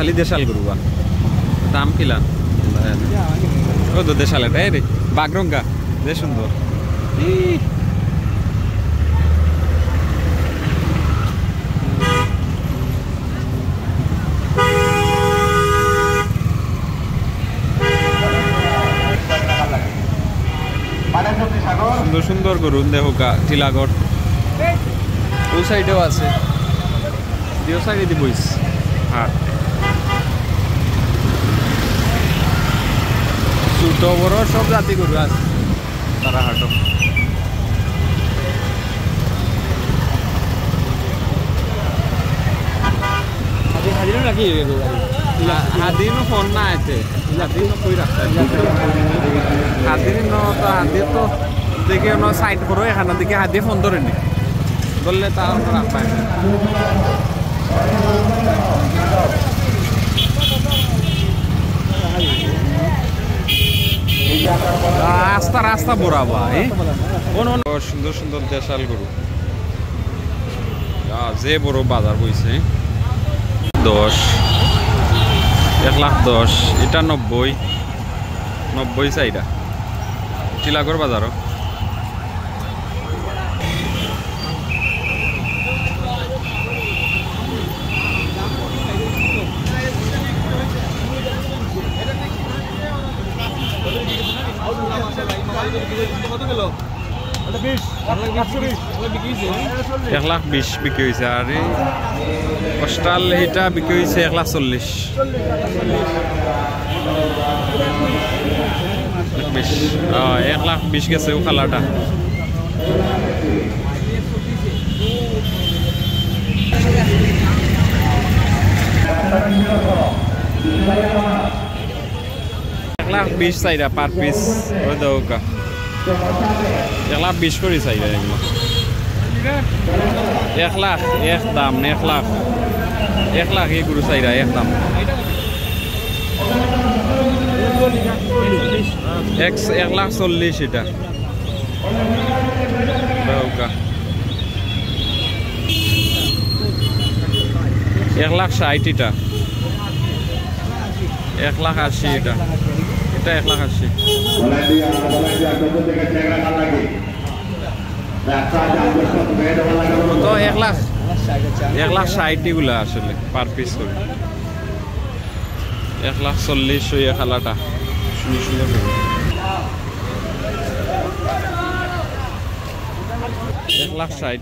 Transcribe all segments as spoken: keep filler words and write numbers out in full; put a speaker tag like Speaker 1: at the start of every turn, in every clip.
Speaker 1: খালি দেশাল গরু বা দাম কিলা ও তো দেশাল এটা রে বাগরঙ্গা বেশ সুন্দর সুন্দর সুন্দর গরু দেখো টিলাগড় ও সাইডেও আছে দিও সাইডে দি বইস হাট ছোট বড় সব জাতি গরু আছে তারা হাটও হাদিনো ফোন না আছে হাদিনো কই রাখতে হাদির ন তো হাদির তো দেখে ন সাইড করো এখানে দিকে হাদি ফোন ধরে নি বললে তার রাখবায় রাস্তা রাস্তা বরাবা সুন্দর সুন্দর দেশাল গরু যে বড় বাজার বইছে দশ এক লাখ দশ এটা নব্বই নব্বই চাইটা টিলাগড় বাজারও এক লাখ বিশ বিক্রি হয়েছে আর অস্ট্রাল এটা বিক্রি হয়েছে এক লাখ চল্লিশ বিশ এক লাখ বিশ গেছে ও খালাটা এক লাখ বিশ চাইরা পার পিস ওই দৌকা এক লাখ বিশ করে চাইরা এগুলো এক লাখ এক দাম এক লাখ এক লাখ এই গরু চাইরা এক দাম এক এক লাখ চল্লিশ এটা দৌকা এক লাখ ষাট এটা এক লাখ আশি এটা এটা এক লাখ আশি তো এক লাখ এক লাখ ষাট এগুলা আসলে পার পিস করে এক লাখ চল্লিশ ওই খালাটা সুন্দর সুন্দর এক লাখ ষাট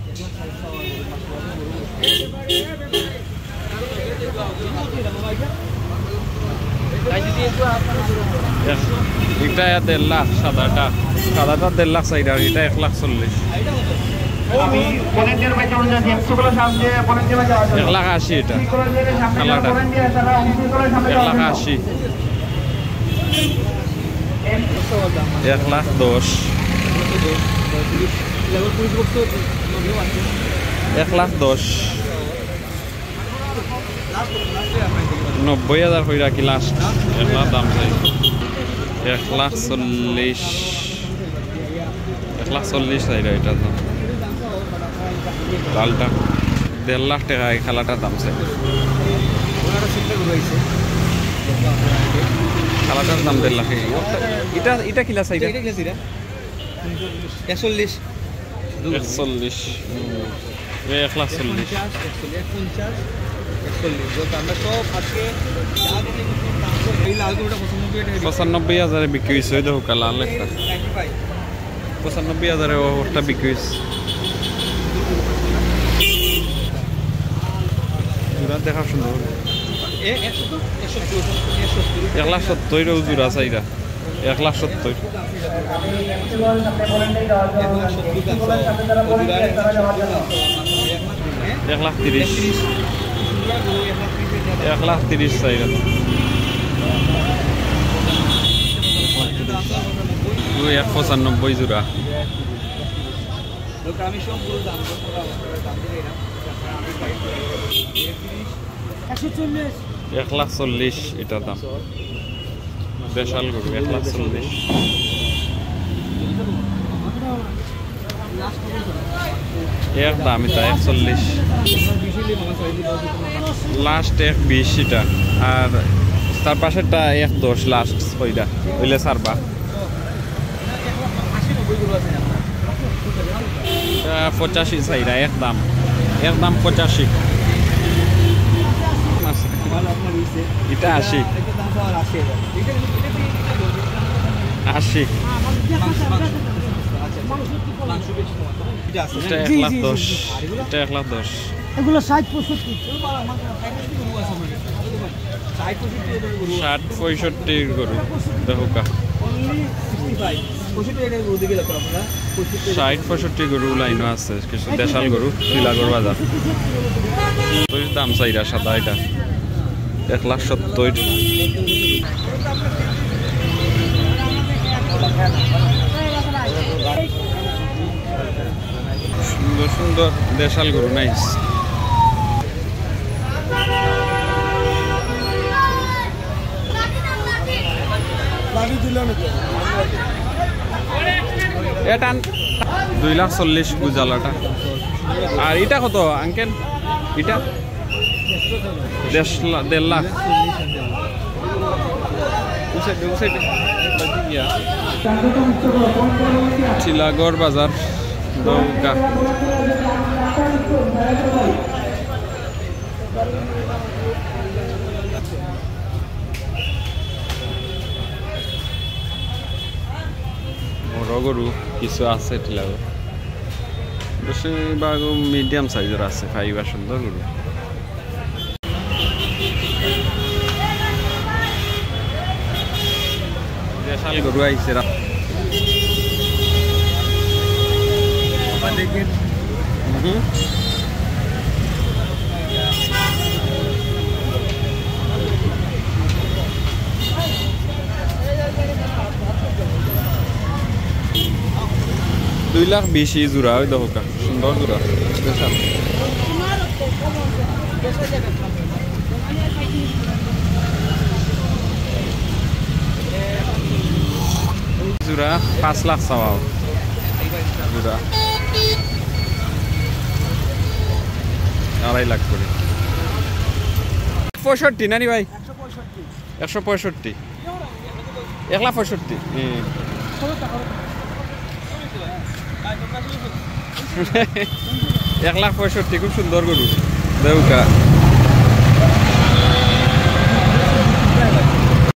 Speaker 1: এটা দেড় লাখ সাদাটা সাদাটা দেড় লাখ সাইড আর এটা এক লাখ চল্লিশ এক লাখ আশি এটা কালাটা এক লাখ আশি এক লাখ দশ এক লাখ দশ নব্বই হাজার হয়ে রাখি লাস্ট এক লাখ দাম চাই এক লাখ চল্লিশ এক লাখ চল্লিশ চাই এটা দাম লালটা দেড় লাখ টাকা এই খেলাটার দাম চাই খেলাটার দাম দেড় লাখ এটা এটা কিলা চাই একচল্লিশ একচল্লিশ এক লাখ চল্লিশ পঁচানব্বই হাজারে বিক্রি হয়েছে ওই দেখো লাল একটা পঁচানব্বই হাজারে ওটা বিক্রি হয়েছে দেখা সুন্দর এক লাখ সত্তর জোড়া চাইরা এক লাখ সত্তর এক লাখ তিরিশ এক লাখ তিরিশ চাইরা দুই এক পঁচানব্বই জোড়া এক লাখ চল্লিশ এটা দাম দেশাল গরু এক লাখ চল্লিশ এক দাম এটা একচল্লিশ লাস্ট এক বিশ এটা আর তার পাশেরটা এক দশ লাস্ট ওইটা ওইলে সারবা পঁচাশি চাইরা এক দাম এক দাম পঁচাশি এটা আশি আশি এটা এক লাখ দশ এটা এক লাখ দশ
Speaker 2: এগুলো ষাট পঁয়ষট্টি
Speaker 1: ষাট পঁয়ষট্টি গরু দেখুকা ষাট পঁয়ষট্টি গরু লাইনও আছে কিছু দেশাল গরু টিলা গরু বাজার দাম চাইরা সাদা এটা এক লাখ সত্তর সুন্দর সুন্দর দেশাল গরু নাইস এটা দুই লাখ চল্লিশ গুজালাটা আর এটা কত আঙ্কেল এটা দেড় লাখ টিলাগড় বাজার নৌকা বড় গরু কিছু আছে টিলাগড় বেশিরভাগ মিডিয়াম সাইজের আছে ফাইবার সুন্দর গরু দেশাল গরু আইছে দুই লাখ বিশ জোড়া ওই দোকা সুন্দর জোড়া দেশাল জোড়া পাঁচ লাখ চাওয়া জোড়া আড়াই লাখ করে পঁয়ষট্টি নানি ভাই একশো পঁয়ষট্টি এক লাখ পঁয়ষট্টি এক লাখ পঁয়ষট্টি খুব সুন্দর গরু দেউকা